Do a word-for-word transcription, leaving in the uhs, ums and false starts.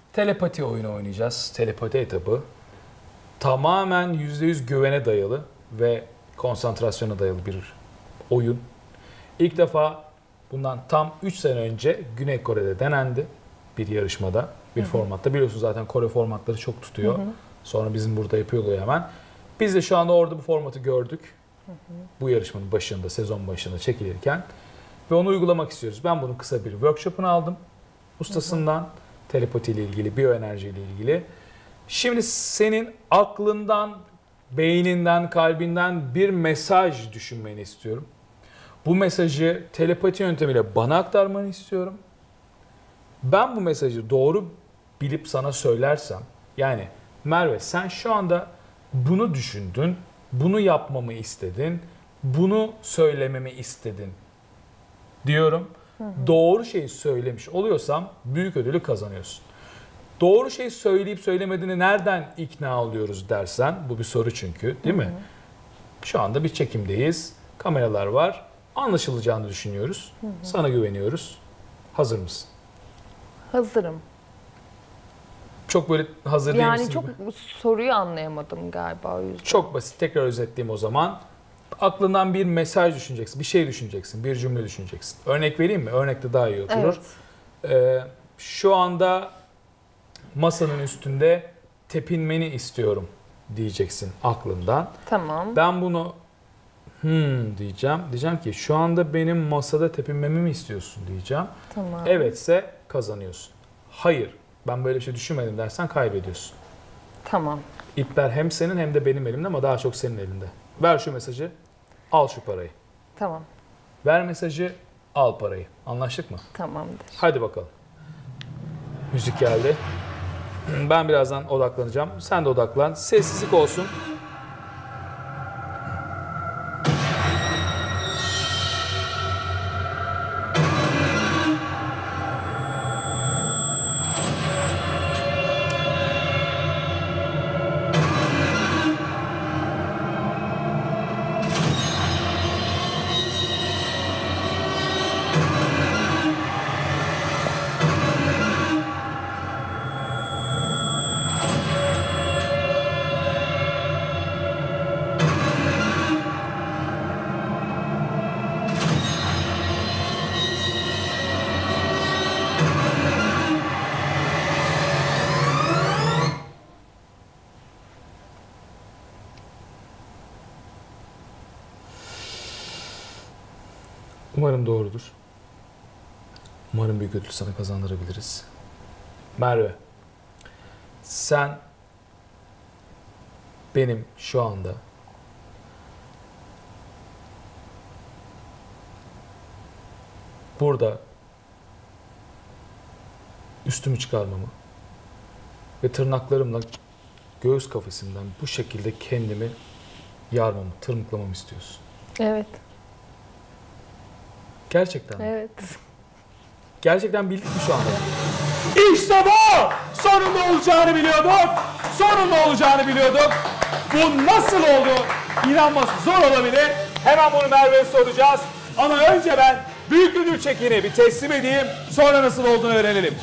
Telepati oyunu oynayacağız. Telepati etabı. Tamamen yüzde yüz güvene dayalı ve konsantrasyona dayalı bir oyun. İlk defa bundan tam üç sene önce Güney Kore'de denendi bir yarışmada, bir hı hı. formatta. Biliyorsunuz zaten Kore formatları çok tutuyor. Hı hı. Sonra bizim burada yapıyorlar hemen. Biz de şu anda orada bu formatı gördük. Hı hı. Bu yarışmanın başında, sezon başında çekilirken. Ve onu uygulamak istiyoruz. Ben bunun kısa bir workshop'unu aldım. Ustasından. Hı hı. Telepati ile ilgili, biyoenerji ile ilgili. Şimdi senin aklından, beyninden, kalbinden bir mesaj düşünmeni istiyorum. Bu mesajı telepati yöntemiyle bana aktarmanı istiyorum. Ben bu mesajı doğru bilip sana söylersem, yani Merve sen şu anda bunu düşündün, bunu yapmamı istedin, bunu söylememi istedin diyorum. Hı hı. Doğru şeyi söylemiş oluyorsam büyük ödülü kazanıyorsun. Doğru şeyi söyleyip söylemediğini nereden ikna oluyoruz dersen, bu bir soru çünkü değil mi? Hı hı. Şu anda bir çekimdeyiz, kameralar var, anlaşılacağını düşünüyoruz. Hı hı. Sana güveniyoruz. Hazır mısın? Hazırım. Çok böyle hazır değil misin? Yani çok gibi? Soruyu anlayamadım galiba o yüzden. Çok basit, tekrar özetleyeyim o zaman. Aklından bir mesaj düşüneceksin, bir şey düşüneceksin, bir cümle düşüneceksin. Örnek vereyim mi? Örnekte daha iyi oturur. Evet. Ee, şu anda masanın üstünde tepinmeni istiyorum diyeceksin aklından. Tamam. Ben bunu hmm diyeceğim. Diyeceğim ki şu anda benim masada tepinmemi mi istiyorsun diyeceğim. Tamam. Evetse kazanıyorsun. Hayır, ben böyle bir şey düşünmedim dersen kaybediyorsun. Tamam. İpler hem senin hem de benim elimde ama daha çok senin elinde. Ver şu mesajı, al şu parayı. Tamam. Ver mesajı, al parayı. Anlaştık mı? Tamamdır. Hadi bakalım. Müzik geldi. Ben birazdan odaklanacağım. Sen de odaklan. Sessizlik olsun. Umarım doğrudur. Umarım büyük ödül sana kazandırabiliriz. Merve, sen benim şu anda burada üstümü çıkarmamı ve tırnaklarımla göğüs kafesinden bu şekilde kendimi yarmamı, tırmıklamamı istiyorsun. Evet. Gerçekten mi? Evet. Gerçekten bildik mi şu anda? İşte bu! Sonunda olacağını biliyorduk. Sonunda olacağını biliyorduk. Bu nasıl oldu? İnanması zor olabilir. Hemen bunu Merve'ye soracağız. Ama önce ben büyük ödül çekini bir teslim edeyim. Sonra nasıl olduğunu öğrenelim.